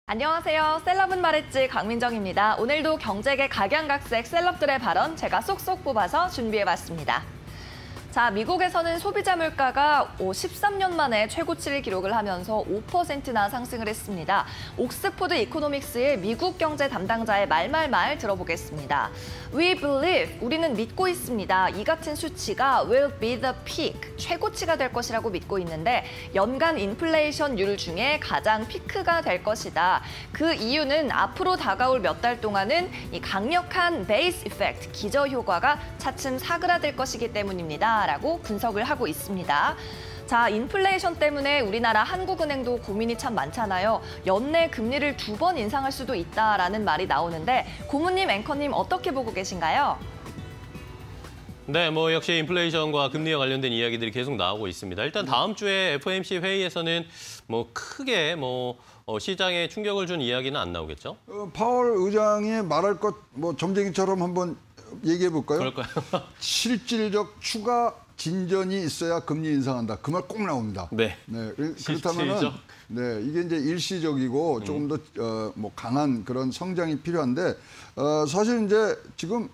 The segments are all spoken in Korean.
안녕하세요. 셀럽은 말했지 강민정입니다. 오늘도 경제계 각양각색 셀럽들의 발언 제가 쏙쏙 뽑아서 준비해봤습니다. 자, 미국에서는 소비자 물가가 13년 만에 최고치를 기록을 하면서 5%나 상승을 했습니다. 옥스포드 이코노믹스의 미국 경제 담당자의 말 들어보겠습니다. We believe, 우리는 믿고 있습니다. 이 같은 수치가 will be the peak, 최고치가 될 것이라고 믿고 있는데 연간 인플레이션율 중에 가장 피크가 될 것이다. 그 이유는 앞으로 다가올 몇 달 동안은 이 강력한 베이스 이펙트, 기저효과가 차츰 사그라들 것이기 때문입니다. 라고 분석을 하고 있습니다. 자, 인플레이션 때문에 우리나라 한국은행도 고민이 참 많잖아요. 연내 금리를 2번 인상할 수도 있다라는 말이 나오는데 고문님, 앵커님 어떻게 보고 계신가요? 네, 역시 인플레이션과 금리와 관련된 이야기들이 계속 나오고 있습니다. 일단 다음 주에 FOMC 회의에서는 크게 시장에 충격을 준 이야기는 안 나오겠죠? 파월 의장이 말할 것 점쟁이처럼 한번 얘기해 볼까요? 그럴까요? 실질적 추가 진전이 있어야 금리 인상한다. 그 말 꼭 나옵니다. 네. 그렇다면은 이게 이제 일시적이고 조금 더 강한 그런 성장이 필요한데 사실 이제 지금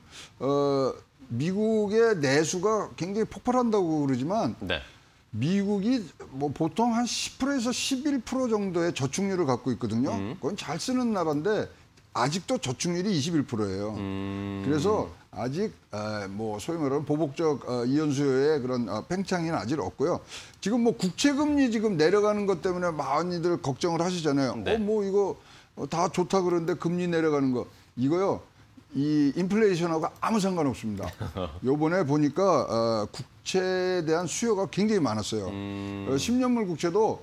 미국의 내수가 굉장히 폭발한다고 그러지만 미국이 보통 한 10%에서 11% 정도의 저축률을 갖고 있거든요. 그건 잘 쓰는 나라인데 아직도 저축률이 21%예요. 그래서 아직 소위 말하는 보복적 이연 수요의 그런 팽창이는 아직 없고요. 지금 국채금리 지금 내려가는 것 때문에 많이들 걱정을 하시잖아요. 네. 이거 다 좋다 그러는데 금리 내려가는 거 이거요. 이 인플레이션하고 아무 상관없습니다. 요번에 보니까 국채에 대한 수요가 굉장히 많았어요. 10년물 국채도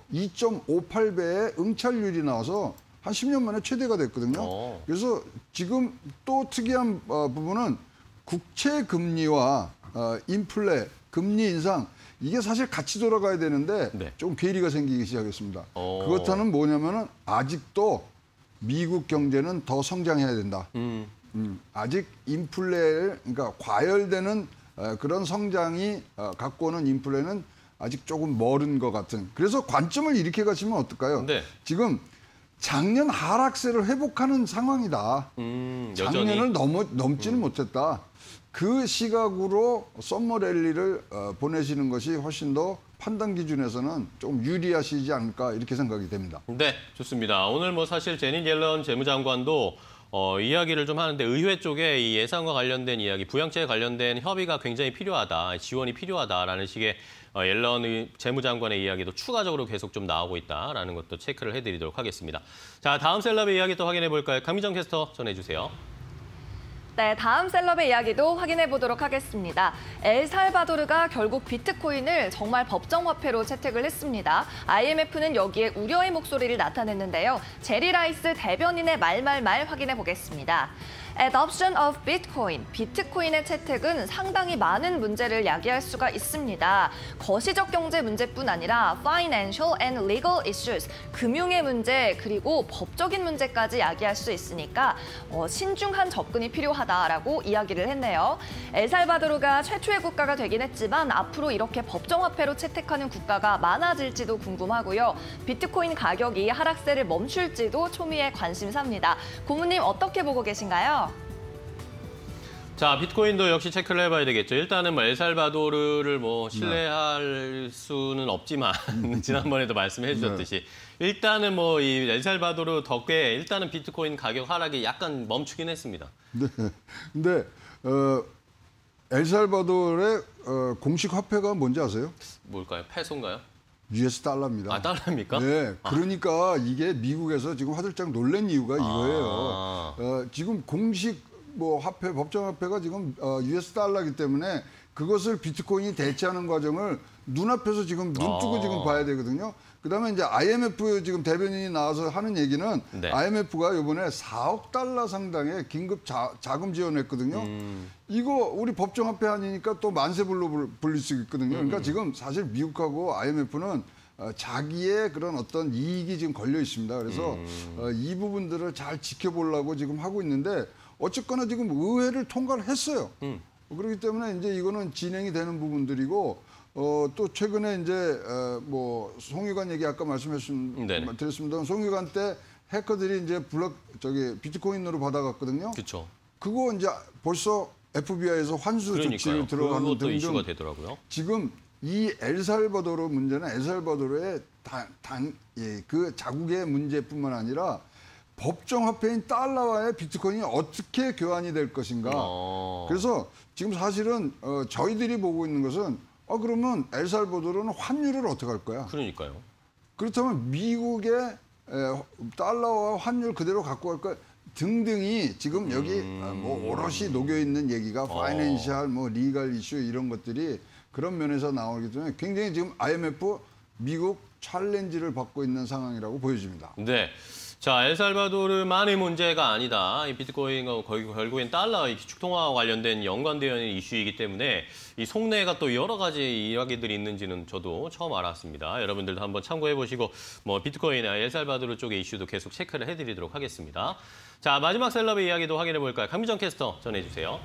2.58배의 응찰률이 나와서 한 10년 만에 최대가 됐거든요. 그래서 지금 또 특이한 부분은 국채 금리와 인플레, 금리 인상 이게 사실 같이 돌아가야 되는데 좀 괴리가 생기기 시작했습니다. 그렇다는 뭐냐면은 아직도 미국 경제는 더 성장해야 된다. 아직 인플레를 그러니까 과열되는 그런 성장이 갖고 오는 인플레는 아직 조금 멀은 것 같은. 그래서 관점을 이렇게 가시면 어떨까요? 지금 작년 하락세를 회복하는 상황이다. 작년을 넘지는 못했다. 그 시각으로 썸머 랠리를 보내시는 것이 훨씬 더 판단 기준에서는 좀 유리하시지 않을까 이렇게 생각이 됩니다. 네, 좋습니다. 오늘 사실 제닛 옐런 재무장관도 이야기를 좀 하는데 의회 쪽에 이 예산과 관련된 이야기, 부양책에 관련된 협의가 굉장히 필요하다, 지원이 필요하다라는 식의 옐런 재무장관의 이야기도 추가적으로 계속 좀 나오고 있다라는 것도 체크를 해드리도록 하겠습니다. 자, 다음 셀럽의 이야기 또 확인해 볼까요? 강민정 캐스터 전해주세요. 네, 다음 셀럽의 이야기도 확인해 보도록 하겠습니다. 엘살바도르가 결국 비트코인을 정말 법정화폐로 채택을 했습니다. IMF는 여기에 우려의 목소리를 나타냈는데요. 제리 라이스 대변인의 말 확인해 보겠습니다. Adoption of Bitcoin, 비트코인의 채택은 상당히 많은 문제를 야기할 수가 있습니다. 거시적 경제 문제뿐 아니라 financial and legal issues, 금융의 문제 그리고 법적인 문제까지 야기할 수 있으니까 신중한 접근이 필요하다라고 이야기를 했네요. 엘살바도르가 최초의 국가가 되긴 했지만 앞으로 이렇게 법정화폐로 채택하는 국가가 많아질지도 궁금하고요. 비트코인 가격이 하락세를 멈출지도 초미의 관심사입니다. 고문님 어떻게 보고 계신가요? 자, 비트코인도 역시 체크를 해봐야 되겠죠. 일단은 엘살바도르를 신뢰할 수는 없지만 지난번에도 말씀해 주셨듯이 일단은 이 엘살바도르 덕에 일단은 비트코인 가격 하락이 약간 멈추긴 했습니다. 네. 근데 엘살바도르의 공식 화폐가 뭔지 아세요? 뭘까요? 페소인가요? US 달러입니다. 아, 달러입니까? 네. 그러니까 이게 미국에서 지금 화들짝 놀란 이유가 이거예요. 지금 공식 화폐, 법정화폐가 지금 US 달러이기 때문에 그것을 비트코인이 대체하는 과정을 눈앞에서 지금 눈 뜨고 지금 봐야 되거든요. 그다음에 이제 IMF 지금 대변인이 나와서 하는 얘기는 IMF가 이번에 4억 달러 상당의 긴급 자금 지원했거든요. 이거 우리 법정화폐 아니니까 또 만세불로 불릴 수 있거든요. 그러니까 지금 사실 미국하고 IMF는 자기의 그런 어떤 이익이 지금 걸려 있습니다. 그래서 이 부분들을 잘 지켜보려고 지금 하고 있는데 어쨌거나 지금 의회를 통과를 했어요. 그렇기 때문에 이제 이거는 진행이 되는 부분들이고 또 최근에 이제 송 의관 얘기 아까 말씀드렸습니다. 송 의관 때 해커들이 이제 비트코인으로 받아갔거든요. 그렇죠. 그거 이제 벌써 FBI에서 환수 조치를 들어가는 그것도 이슈가 등등 되더라고요. 지금 이 엘살바도르 문제는 엘살바도르의 그 자국의 문제뿐만 아니라 법정 화폐인 달러와의 비트코인이 어떻게 교환이 될 것인가. 그래서 지금 사실은 저희들이 보고 있는 것은 그러면 엘살바도르는 환율을 어떻게 할 거야? 그러니까요. 그렇다면 미국의 달러와 환율 그대로 갖고 갈 거야? 등등이 지금 여기 뭐 오롯이 녹여 있는 얘기가 파이낸셜, 뭐 리걸 이슈 이런 것들이 그런 면에서 나오기 때문에 굉장히 지금 IMF 미국 챌린지를 받고 있는 상황이라고 보여집니다. 네. 자, 엘살바도르만의 문제가 아니다. 이 비트코인과 결국엔 달러 축통화와 관련된 연관되어 있는 이슈이기 때문에 이 속내가 또 여러 가지 이야기들이 있는지는 저도 처음 알았습니다. 여러분들도 한번 참고해 보시고 뭐 비트코인이나 엘살바도르 쪽의 이슈도 계속 체크를 해드리도록 하겠습니다. 자, 마지막 셀럽의 이야기도 확인해 볼까요? 강미정 캐스터 전해주세요.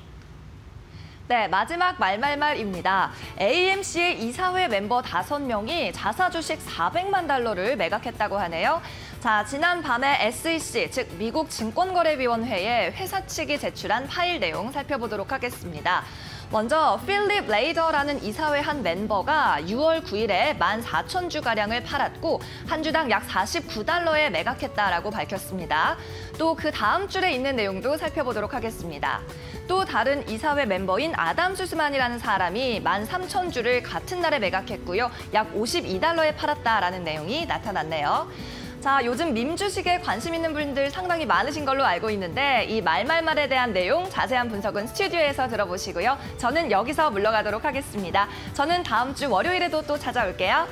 네, 마지막 말입니다. AMC의 이사회 멤버 5명이 자사 주식 400만 달러를 매각했다고 하네요. 자, 지난 밤에 SEC, 즉 미국 증권거래위원회에 회사 측이 제출한 파일 내용 살펴보도록 하겠습니다. 먼저 필립 레이더라는 이사회 한 멤버가 6월 9일에 14,000주가량을 팔았고 한 주당 약 49달러에 매각했다라고 밝혔습니다. 또 그 다음 줄에 있는 내용도 살펴보도록 하겠습니다. 또 다른 이사회 멤버인 아담 수스만이라는 사람이 13,000주를 같은 날에 매각했고요. 약 52달러에 팔았다라는 내용이 나타났네요. 자, 요즘 밈 주식에 관심 있는 분들 상당히 많으신 걸로 알고 있는데 이 말에 대한 내용 자세한 분석은 스튜디오에서 들어보시고요. 저는 여기서 물러가도록 하겠습니다. 저는 다음 주 월요일에도 또 찾아올게요.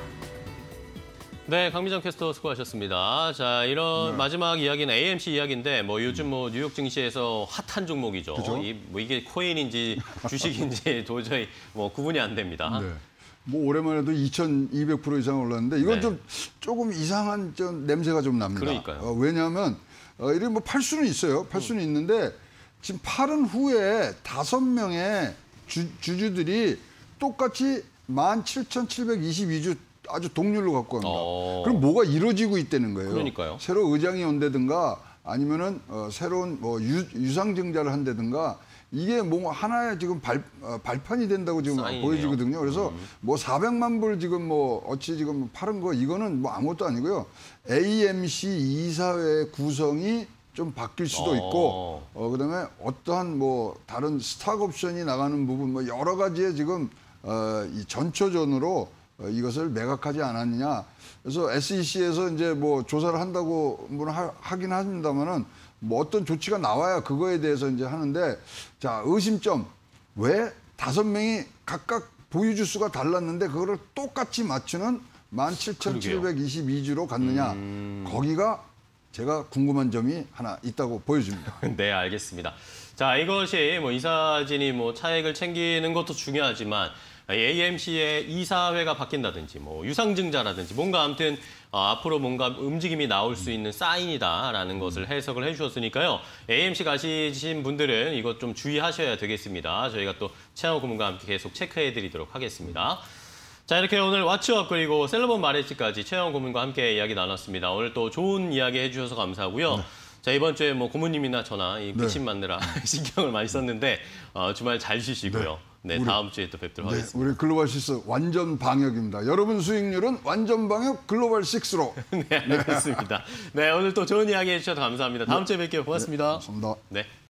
네, 강미정 캐스터 수고하셨습니다. 자, 이런 마지막 이야기는 AMC 이야기인데 뭐 요즘 뭐 뉴욕 증시에서 핫한 종목이죠. 이게 코인인지 주식인지 도저히 뭐 구분이 안 됩니다. 네. 뭐 올해만 해도 2,200% 이상 올랐는데 이건 네. 조금 이상한 냄새가 좀 납니다. 그러니까요. 왜냐하면 이렇게 뭐 팔 수는 있어요. 팔 수는 있는데 지금 팔은 후에 5명의 주주들이 똑같이 17,722주 아주 동률로 갖고 갑니다. 그럼 뭐가 이루어지고 있다는 거예요. 그러니까요. 새로 의장이 온다든가 아니면은 새로운 뭐 유상증자를 한다든가 이게 뭐 하나의 지금 발판이 된다고 지금 사인이네요. 보여지거든요. 그래서 뭐 400만 불 지금 뭐 어찌 지금 팔은 거 이거는 뭐 아무것도 아니고요. AMC 이사회 구성이 좀 바뀔 수도 있고 그다음에 어떠한 뭐 다른 스탁 옵션이 나가는 부분 뭐 여러 가지의 지금 이 전초전으로 이것을 매각하지 않았느냐. 그래서 SEC에서 이제 뭐 조사를 한다고 하긴 합니다만은 뭐 어떤 조치가 나와야 그거에 대해서 이제 하는데 자, 의심점. 왜 5명이 각각 보유 주수가 달랐는데 그거를 똑같이 맞추는 17,722주로 갔느냐. 거기가 제가 궁금한 점이 하나 있다고 보여집니다. 네, 알겠습니다. 자, 이것이 뭐 이사진이 뭐 차익을 챙기는 것도 중요하지만 AMC의 이사회가 바뀐다든지 뭐 유상증자라든지 뭔가 아무튼 앞으로 뭔가 움직임이 나올 수 있는 사인이다라는 것을 해석을 해주셨으니까요. AMC 가시신 분들은 이것 좀 주의하셔야 되겠습니다. 저희가 또 최영호 고문과 함께 계속 체크해드리도록 하겠습니다. 자, 이렇게 오늘 왓츠업 그리고 셀러본 마레치까지 최영호 고문과 함께 이야기 나눴습니다. 오늘 또 좋은 이야기 해주셔서 감사하고요. 네. 자, 이번 주에 뭐 고문님이나 저나 이 백신 맞느라 신경을 많이 썼는데 주말 잘 쉬시고요. 네, 다음 주에 또 뵙도록 하겠습니다. 우리 글로벌 6 완전 방역입니다. 여러분 수익률은 완전 방역 글로벌 6로. 네, 알겠습니다. 네, 오늘 또 좋은 이야기 해주셔서 감사합니다. 다음 주에 뵐게요. 고맙습니다. 감사합니다. 네.